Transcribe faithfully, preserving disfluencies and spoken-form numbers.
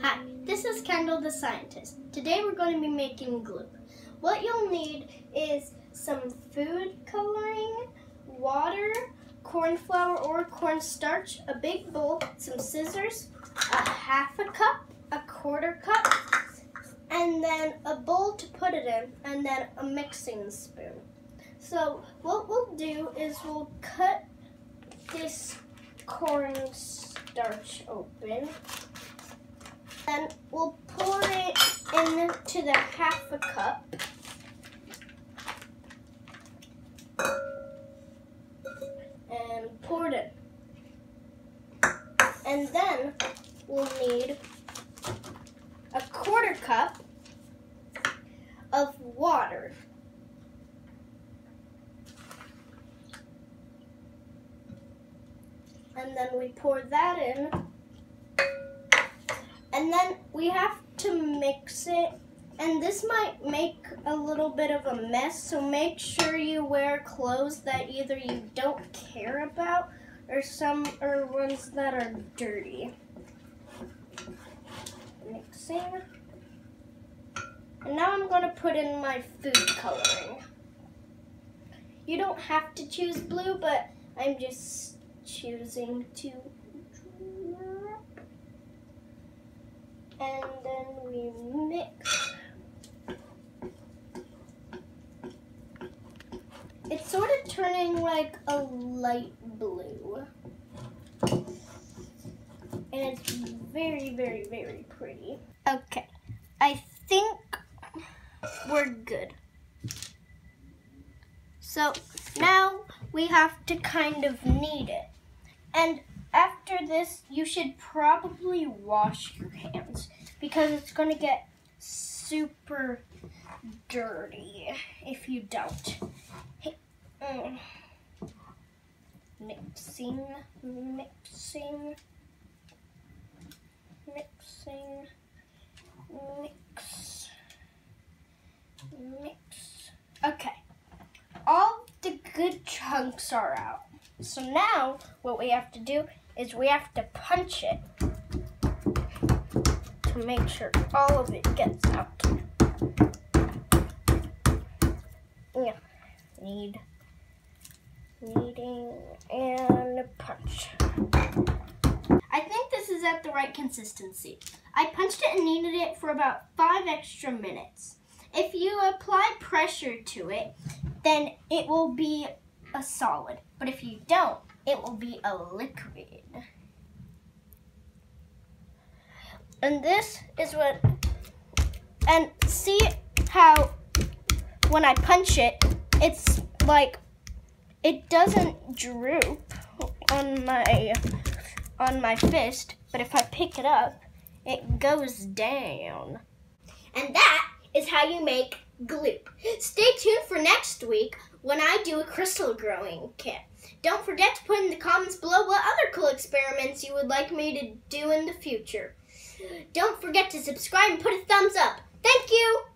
Hi, this is Kendall the scientist. Today we're going to be making Gloop. What you'll need is some food coloring, water, corn flour or cornstarch, a big bowl, some scissors, a half a cup, a quarter cup, and then a bowl to put it in, and then a mixing spoon. So what we'll do is we'll cut this cornstarch open. Then we'll pour it into the half a cup. And pour it in. And then we'll need a quarter cup of water. And then we pour that in. And then we have to mix it. And this might make a little bit of a mess, so make sure you wear clothes that either you don't care about or some or ones that are dirty. Mixing. And now I'm going to put in my food coloring. You don't have to choose blue, but I'm just choosing to drop. And then we mix. It's sort of turning like a light blue. And it's very, very, very pretty. Okay, I think we're good. So now we have to kind of knead it. And after this, you should probably wash your hands because it's going to get super dirty if you don't. Hey, mm. Mixing, mixing, mixing, mix, mix. Okay, all the good chunks are out. So now what we have to do is we have to punch it to make sure all of it gets out. Yeah, knead, kneading, and punch. I think this is at the right consistency. I punched it and kneaded it for about five extra minutes. If you apply pressure to it, then it will be a solid. But if you don't, it will be a liquid. And this is what, and see how when I punch it, it's like, it doesn't droop on my, on my fist, but if I pick it up, it goes down. And that is how you make Gloop. Stay tuned for next week when I do a crystal growing kit. Don't forget to put in the comments below what other cool experiments you would like me to do in the future. Don't forget to subscribe and put a thumbs up. Thank you!